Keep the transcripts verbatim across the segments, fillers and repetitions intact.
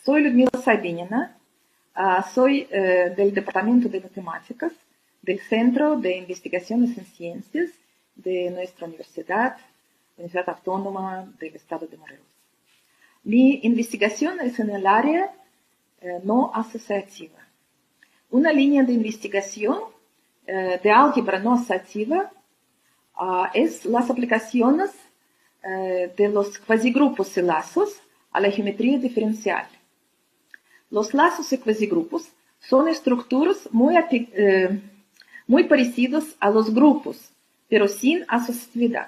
Soy Людмила Sabinina, uh, soy uh, del Departamento de Matemáticas del Centro de Investigaciones en Ciencias de nuestra universidad, Universidad Autónoma del Estado de Morelos. Mi investigación es en el área uh, no asociativa. Una línea de investigación uh, de álgebra no asociativa uh, es las aplicaciones uh, de los cuasigrupos y lazos a la geometría diferencial. Los lazos y cuasigrupos son estructuras muy, eh, muy parecidas a los grupos, pero sin asociatividad.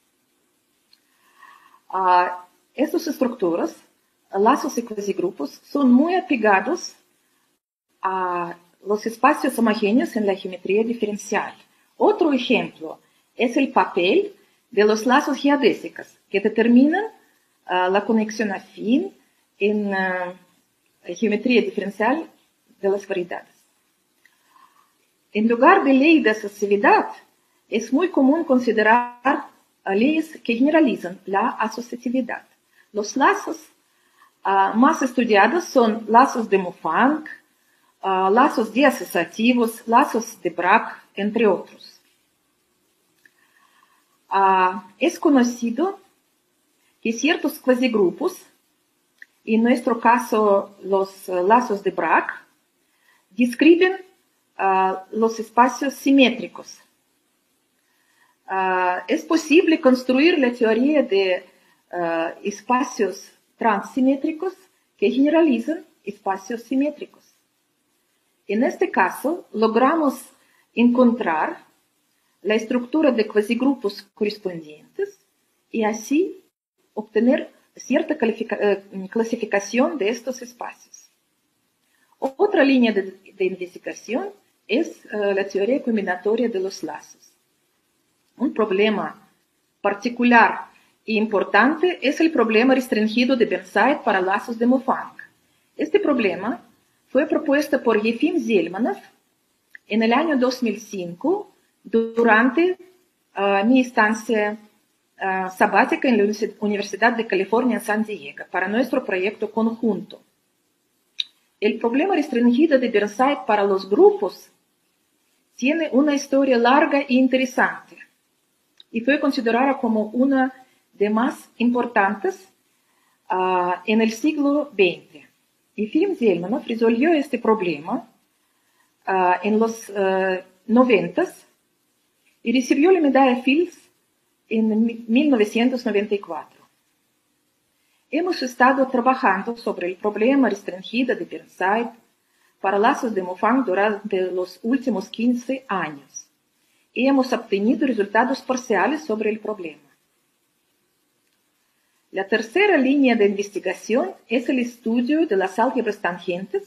Uh, estas estructuras, lazos y cuasigrupos, son muy apegados a los espacios homogéneos en la geometría diferencial. Otro ejemplo es el papel de los lazos geodésicos, que determinan uh, la conexión afín en uh, geometría diferencial de las variedades. En lugar de ley de asociatividad, es muy común considerar leyes que generalizan la asociatividad. Los lazos uh, más estudiados son lazos de Moufang, uh, lazos disociativos, lazos de Bragg, entre otros. Uh, es conocido que ciertos cuasigrupos, en nuestro caso los uh, lazos de Bragg, describen uh, los espacios simétricos. Uh, es posible construir la teoría de uh, espacios transsimétricos que generalizan espacios simétricos. En este caso, logramos encontrar la estructura de cuasigrupos correspondientes y así obtener cierta clasificación de estos espacios. Otra línea de, de investigación es uh, la teoría combinatoria de los lazos. Un problema particular e importante es el problema restringido de Bernstein para lazos de Moufang. Este problema fue propuesto por Yefim Zelmanov en el año dos mil cinco durante uh, mi estancia Uh, sabática en la Universidad de California en San Diego para nuestro proyecto conjunto. El problema restringido de Bernstein para los grupos tiene una historia larga e interesante y fue considerada como una de las más importantes uh, en el siglo veinte. Yefim Zelmanov resolvió este problema uh, en los uh, noventas y recibió la medalla Fields en mil novecientos noventa y cuatro. Hemos estado trabajando sobre el problema restringido de Bernstein para lazos de Moufang durante los últimos quince años y hemos obtenido resultados parciales sobre el problema. La tercera línea de investigación es el estudio de las álgebras tangentes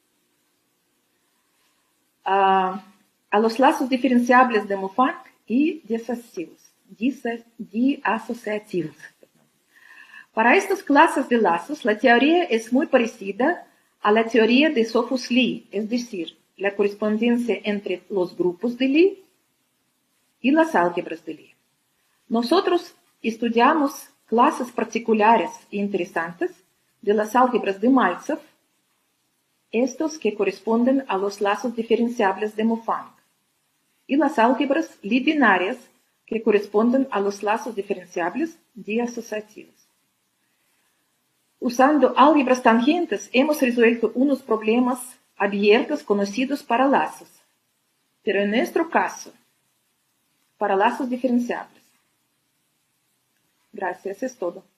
uh, a los lazos diferenciables de Moufang y disociativos. disociativos. Para estas clases de lazos, la teoría es muy parecida a la teoría de Sophus-Lie, es decir, la correspondencia entre los grupos de Lie y las álgebras de Lie. Nosotros estudiamos clases particulares e interesantes de las álgebras de Maltsev, estos que corresponden a los lazos diferenciables de Moufang, y las álgebras Lie binarias, que corresponden a los lazos diferenciables disociativos. Usando álgebras tangentes, hemos resuelto unos problemas abiertos conocidos para lazos, pero en nuestro caso, para lazos diferenciables. Gracias, es todo.